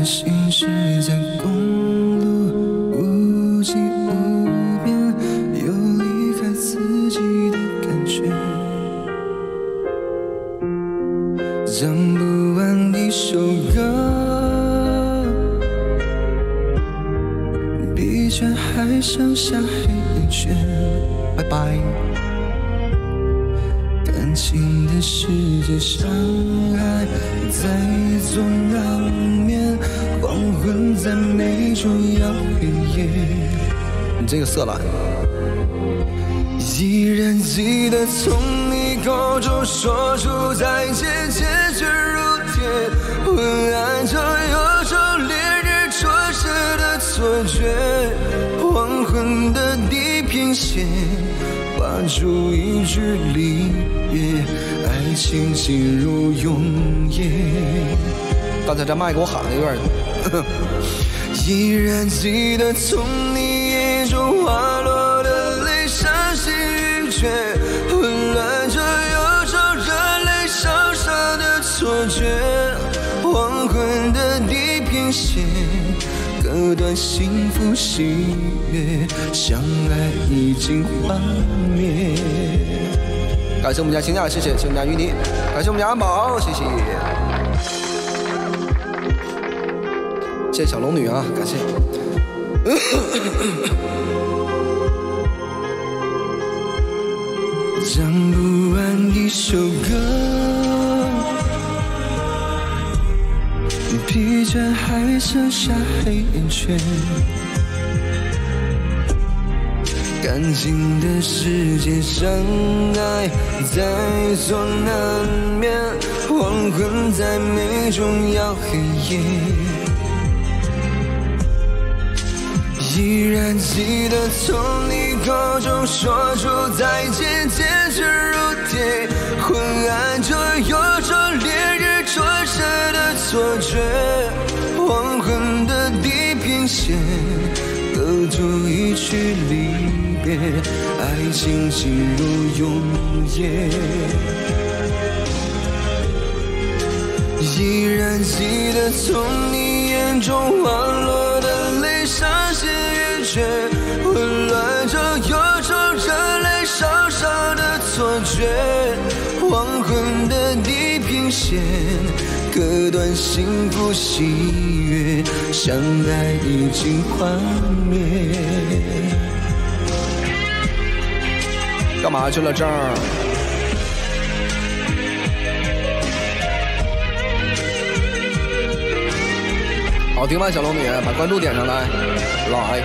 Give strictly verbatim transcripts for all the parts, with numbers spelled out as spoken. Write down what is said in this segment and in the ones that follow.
行驶在公路，无际无边，有离开自己的感觉。讲不完一首歌，疲倦还剩下黑眼圈。拜拜。感情的世界，伤害在所难免，黄昏在每种摇黑夜。你这个色懒。依然记得从你口中说出再见，结局如铁，昏暗中有种烈日灼射的错觉，黄昏的地平线画出一句离别，爱情进入永夜。刚才这麦给我喊了有点依然记得从你眼中滑落的泪伤心欲绝，混乱着有种热泪烧伤的错觉，黄昏的地平线割断幸福喜悦，相爱已经幻灭。感谢我们家晴雅，谢谢，谢谢我们家芋泥，感谢我们家安宝，谢谢，谢谢小龙女啊，感谢。讲不完一首歌，疲倦还剩下黑眼圈。感情的世界，相爱在所难免，黄昏在每种摇黑夜。依然记得从你口中说出再见，结局如铁，昏暗中有种烈日灼射的错觉，黄昏的地平线隔出一句离别，爱情进入永夜。依然记得从你眼中滑落的泪伤心欲绝，混乱中有种热泪烧伤的错觉，黄昏的地平线割断幸福喜悦，相爱已经幻灭。干嘛去了这儿？好听吗，小龙女？把关注点上来，来。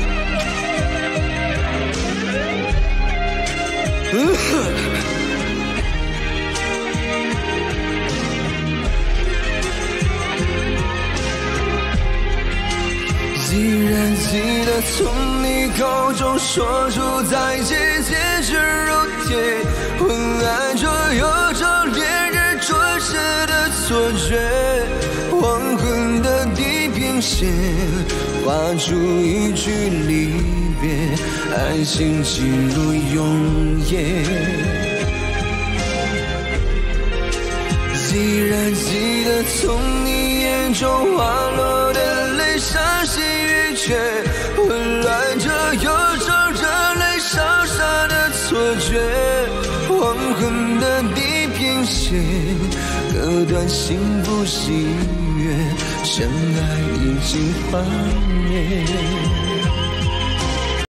依然记得从你口中说出再见，结局如铁，昏暗中有种烈日灼射的错觉，黄昏的地平线画出一句离别，爱情进入永夜。依然记得从你眼中滑落的泪伤心欲绝，混乱着有种热泪烧伤的错觉，黄昏的地平线割断幸福喜悦，相爱已经幻灭。